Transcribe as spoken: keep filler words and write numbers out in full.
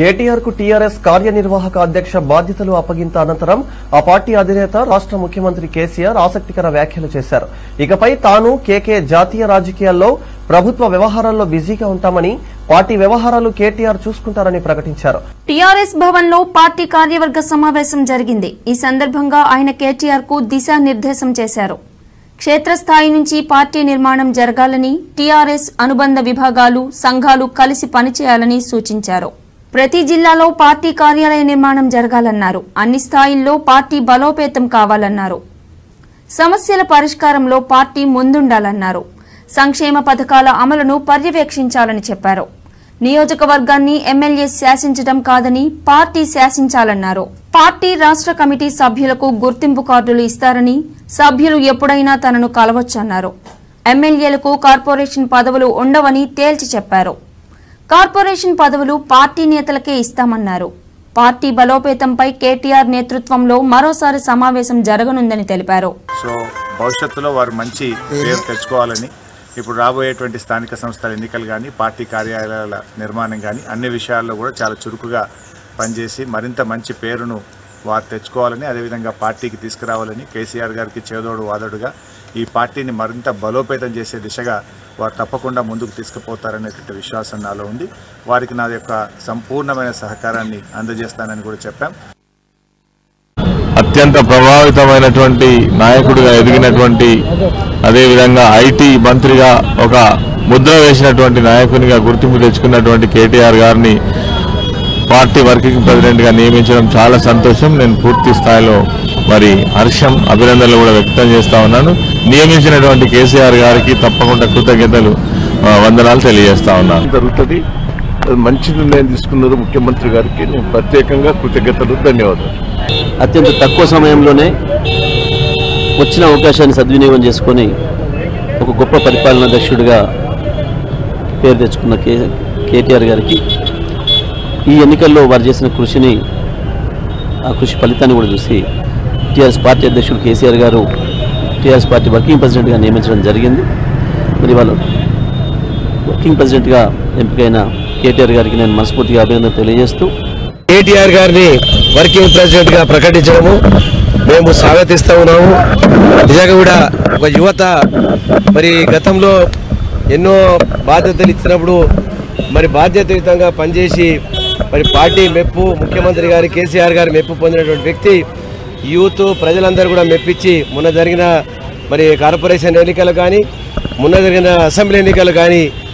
కేటీఆర్ కు టీఆర్ఎస్ కార్యనిర్వాహక అధ్యక్ష బాధ్యతలు అప్పగింత అనంతరం ఆ పార్టీ అధినేత రాష్ట్ర ముఖ్యమంత్రి కేసీఆర్ ఆసక్తికర వ్యాఖ్యలు చేశారు. ఇకపై తాను కేకే జాతీయ రాజకీయాల్లో ప్రభుత్వ వ్యవహారాల్లో బిజీగా ఉంటామని, పార్టీ వ్యవహారాలు కేటీఆర్ చూసుకుంటారని ప్రకటించారు. టీఆర్ఎస్ భవన్ లో పార్టీ కార్యవర్గ సమావేశం జరిగింది. ఈ సందర్భంగా ఆయన కేటీఆర్ కు దిశానిర్దేశం చేశారు. క్షేత్రస్థాయి నుంచి పార్టీ నిర్మాణం జరగాలని, టీఆర్ఎస్ అనుబంధ విభాగాలు, సంఘాలు కలిసి పనిచేయాలని సూచించారు. ప్రతి జిల్లాలో పార్టీ కార్యాలయ నిర్మాణం జరగాలన్నారు. అన్ని స్థాయిల్లో పార్టీ బలోపేతం కావాలన్నారు. సమస్యల పరిష్కారంలో పార్టీ ముందుండాలన్నారు. సంక్షేమ పథకాల అమలును పర్యవేక్షించాలని చెప్పారు. నియోజకవర్గాన్ని ఎమ్మెల్యే శాసించడం కాదని పార్టీ శాసించాలన్నారు. పార్టీ రాష్ట్ర కమిటీ సభ్యులకు గుర్తింపు కార్డులు ఇస్తారని, సభ్యులు ఎప్పుడైనా తనను కలవచ్చన్నారు. ఎమ్మెల్యేలకు కార్పొరేషన్ పదవులు ఉండవని తేల్చి చెప్పారు. కార్పొరేషన్ పదవులు పార్టీ నేతలకే ఇస్తామన్నారు. పార్టీ బలోపేతంపై కేటీఆర్ నేతృత్వంలో మరోసారి సమావేశం జరగనుందని తెలిపారు. సో భవిష్యత్తులో వారు మంచి పేరు తెచ్చుకోవాలని, ఇప్పుడు రాబోయేటువంటి స్థానిక సంస్థల ఎన్నికలు కానీ, పార్టీ కార్యాలయాల నిర్మాణం కానీ అన్ని విషయాల్లో కూడా చాలా చురుకుగా పనిచేసి మరింత మంచి పేరును వారు తెచ్చుకోవాలని, అదేవిధంగా పార్టీకి తీసుకురావాలని, కేసీఆర్ గారికి చేదోడు వాదోడుగా ఈ పార్టీని మరింత బలోపేతం చేసే దిశగా వారు తప్పకుండా ముందుకు తీసుకుపోతారనేటువంటి విశ్వాసం నాలో ఉంది. వారికి నా యొక్క సంపూర్ణమైన సహకారాన్ని అందజేస్తానని కూడా చెప్పాం. అత్యంత ప్రభావితమైనటువంటి నాయకుడిగా ఎదిగినటువంటి, అదేవిధంగా ఐటీ మంత్రిగా ఒక ముద్ర వేసినటువంటి నాయకునిగా గుర్తింపు తెచ్చుకున్నటువంటి కేటీఆర్ గారిని పార్టీ వర్కింగ్ ప్రెసిడెంట్గా నియమించడం చాలా సంతోషం. నేను పూర్తి స్థాయిలో మరి హర్షం, అభినందనలు కూడా వ్యక్తం చేస్తా ఉన్నాను. నియమించినటువంటి కేసీఆర్ గారికి తప్పకుండా కృతజ్ఞతలు, వందనాలు తెలియజేస్తా ఉన్నాను. జరుగుతుంది. మంచి నిర్ణయం తీసుకున్నారు ముఖ్యమంత్రి గారికి. నేను ప్రత్యేకంగా కృతజ్ఞతలు, ధన్యవాదాలు. అత్యంత తక్కువ సమయంలోనే వచ్చిన అవకాశాన్ని సద్వినియోగం చేసుకొని ఒక గొప్ప పరిపాలనాధ్యక్షుడిగా పేరు తెచ్చుకున్న కే కేటీఆర్ గారికి ఈ ఎన్నికల్లో వారు చేసిన కృషిని, ఆ కృషి ఫలితాన్ని కూడా చూసి టీఆర్ఎస్ పార్టీ అధ్యక్షుడు కేసీఆర్ గారు టీఆర్ఎస్ పార్టీ వర్కింగ్ ప్రెసిడెంట్గా నియమించడం జరిగింది. మరి వాళ్ళు వర్కింగ్ ప్రెసిడెంట్గా ఎంపికైన కేటీఆర్ గారికి నేను మనస్ఫూర్తిగా అభినందన తెలియజేస్తూ, కేటీఆర్ గారిని వర్కింగ్ ప్రెసిడెంట్గా ప్రకటించడము మేము స్వాగతిస్తూ ఉన్నాము. నిజంగా కూడా ఒక యువత మరి గతంలో ఎన్నో బాధ్యతలు ఇచ్చినప్పుడు మరి బాధ్యతాయుతంగా పనిచేసి మరి పార్టీ మెప్పు, ముఖ్యమంత్రి గారి కేసీఆర్ గారి మెప్పు పొందినటువంటి వ్యక్తి. యూత్ ప్రజలందరూ కూడా మెప్పించి మొన్న జరిగిన మరి కార్పొరేషన్ ఎన్నికలు కానీ, మొన్న జరిగిన అసెంబ్లీ ఎన్నికలు కానీ